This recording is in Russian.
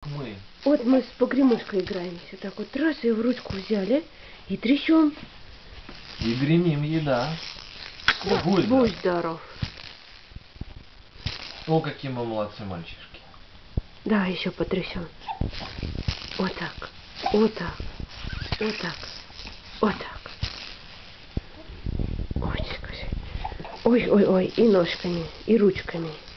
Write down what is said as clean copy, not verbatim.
мы? Вот мы с погремушкой играемся. Так вот раз и в ручку взяли и трясем. И гремим еда. Да, будь здоров. О, какие мы молодцы, мальчишки. Да, еще потрясем. Вот так. Вот так. Вот так. Вот так. Ой, скажи. Ой, ой, ой. И ножками, и ручками.